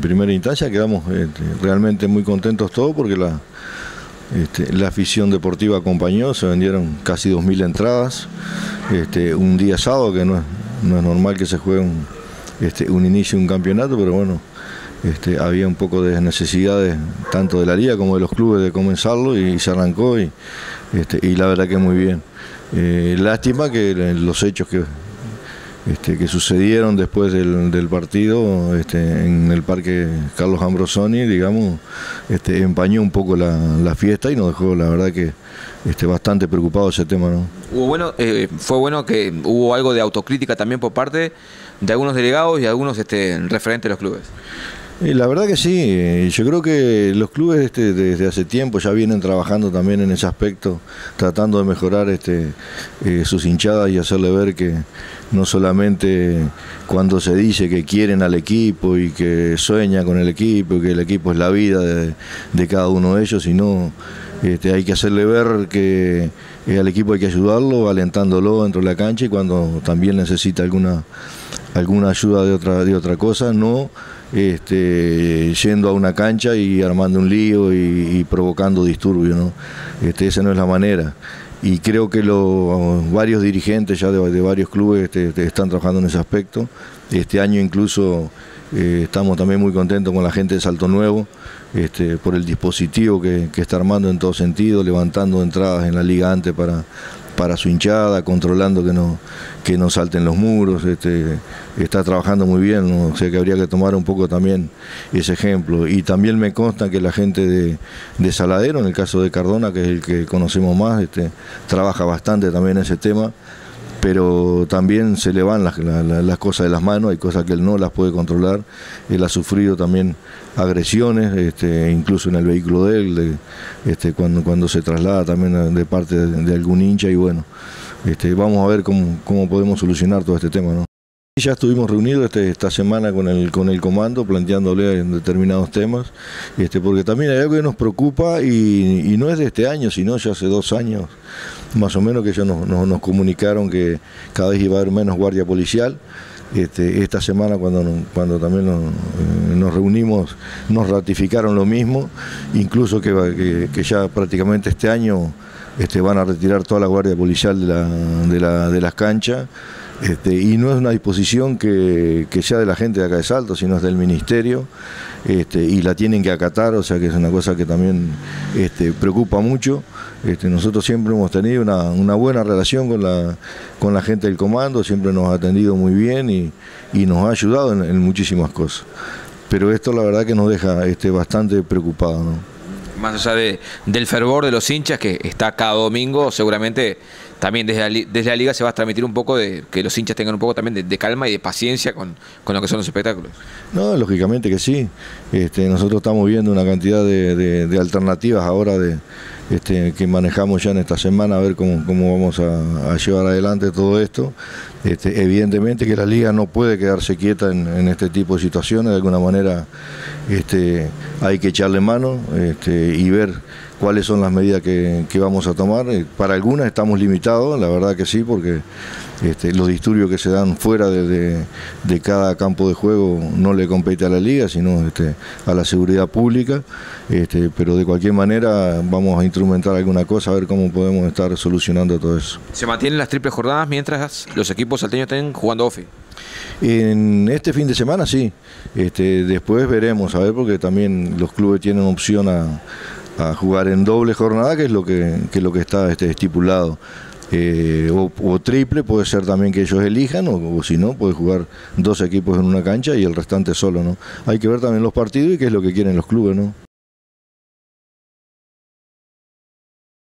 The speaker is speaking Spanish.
primera instancia quedamos realmente muy contentos todos porque la afición deportiva acompañó, se vendieron casi 2000 entradas, un día sábado que no es normal que se juegue un inicio de un campeonato, pero bueno, había un poco de necesidades tanto de la liga como de los clubes de comenzarlo y se arrancó y la verdad que muy bien. Lástima que los hechos que sucedieron después del partido en el Parque Carlos Ambrosoni, digamos, empañó un poco la fiesta y nos dejó, la verdad que bastante preocupado ese tema, ¿no? Fue bueno que hubo algo de autocrítica también por parte de algunos delegados y algunos referentes de los clubes. La verdad que sí, yo creo que los clubes desde hace tiempo ya vienen trabajando también en ese aspecto, tratando de mejorar sus hinchadas y hacerle ver que no solamente cuando se dice que quieren al equipo y que sueñan con el equipo y que el equipo es la vida de cada uno de ellos, sino hay que hacerle ver que al equipo hay que ayudarlo, alentándolo dentro de la cancha y cuando también necesita alguna ayuda de otra cosa, no yendo a una cancha y armando un lío y provocando disturbios, ¿no? Esa no es la manera. Y creo que varios dirigentes ya de varios clubes están trabajando en ese aspecto. Este año incluso estamos también muy contentos con la gente de Salto Nuevo, por el dispositivo que está armando en todo sentido, levantando entradas en la liga antes para su hinchada, controlando que no salten los muros, está trabajando muy bien, ¿no? O sea que habría que tomar un poco también ese ejemplo. Y también me consta que la gente de Saladero, en el caso de Cardona, que es el que conocemos más, trabaja bastante también en ese tema, pero también se le van las cosas de las manos, hay cosas que él no las puede controlar, él ha sufrido también agresiones, incluso en el vehículo de él, cuando se traslada también de parte de algún hincha y bueno, vamos a ver cómo podemos solucionar todo este tema, ¿no? Ya estuvimos reunidos esta semana con el comando planteándole determinados temas, porque también hay algo que nos preocupa y no es de este año, sino ya hace 2 años más o menos que ellos nos comunicaron que cada vez iba a haber menos guardia policial. Esta semana cuando también nos reunimos nos ratificaron lo mismo, incluso que ya prácticamente este año van a retirar toda la guardia policial de las canchas. Y no es una disposición que sea de la gente de acá de Salto, sino es del Ministerio, y la tienen que acatar, o sea que es una cosa que también preocupa mucho. Nosotros siempre hemos tenido una buena relación con la gente del comando, siempre nos ha atendido muy bien y nos ha ayudado en muchísimas cosas. Pero esto la verdad que nos deja bastante preocupados, ¿no? Más allá del fervor de los hinchas que está cada domingo, seguramente también desde la liga se va a transmitir un poco de que los hinchas tengan un poco también de calma y de paciencia con lo que son los espectáculos. No, lógicamente que sí. Nosotros estamos viendo una cantidad de alternativas ahora que manejamos ya en esta semana, a ver cómo vamos a llevar adelante todo esto. Evidentemente que la liga no puede quedarse quieta en este tipo de situaciones, de alguna manera hay que echarle mano y ver cuáles son las medidas que vamos a tomar. Para algunas estamos limitados, la verdad que sí, porque los disturbios que se dan fuera de cada campo de juego no le compete a la liga, sino a la seguridad pública, pero de cualquier manera vamos a instrumentar alguna cosa, a ver cómo podemos estar solucionando todo eso. ¿Se mantienen las triples jornadas mientras los equipos salteños estén jugando OFI? En este fin de semana sí, después veremos, a ver, porque también los clubes tienen opción a jugar en doble jornada, que es lo que está estipulado. O triple, puede ser también que ellos elijan, o si no, puede jugar 2 equipos en una cancha y el restante solo, ¿no? Hay que ver también los partidos y qué es lo que quieren los clubes, ¿no?